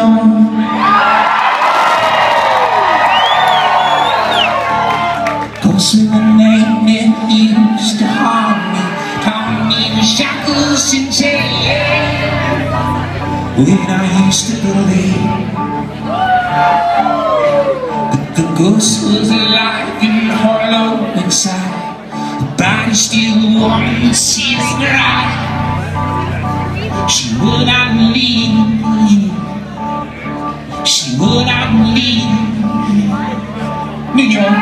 more. Cause when the man that used to harm me taught me the shackles and chains, when I used to believe that the ghost was alive and hollow inside, the body still warm, the seas dry. She would not leave you. She would not leave New York.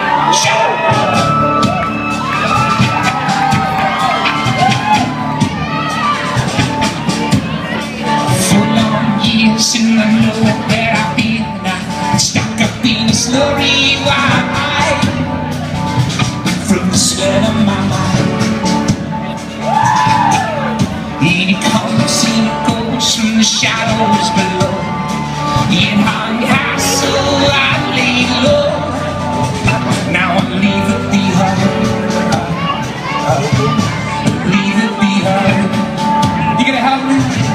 For long years and I know where I've been now, stuck up in a slurry wide from the sweat of my mind. And it comes and it goes from the shadows below. In hung high, so I lay low. Now I leave it behind. Leave it behind. You gonna help me?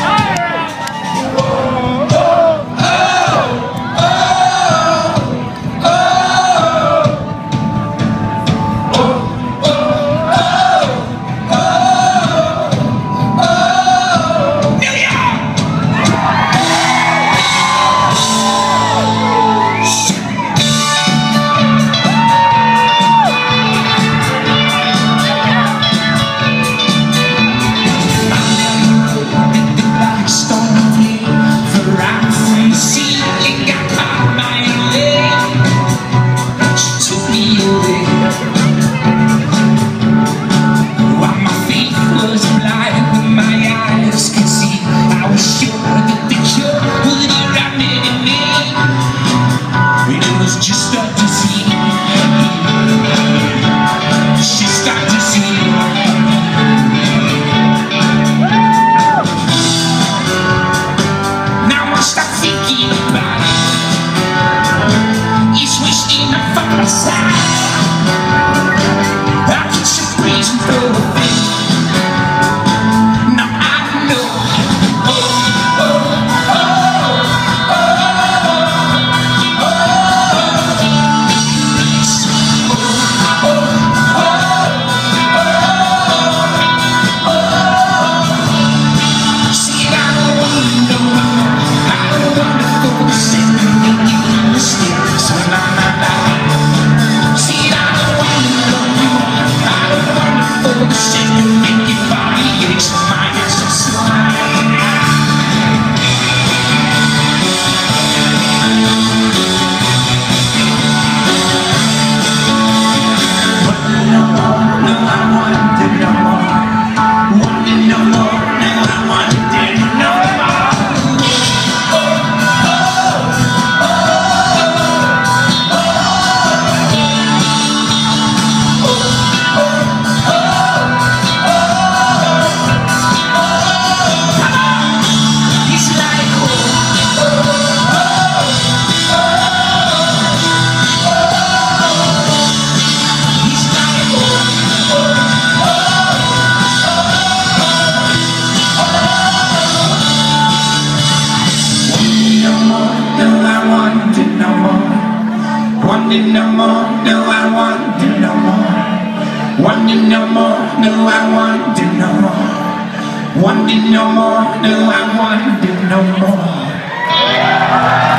No more, no, I want to no more. Want to no more, no, I want to no more. Want to no more, no, I want to no more.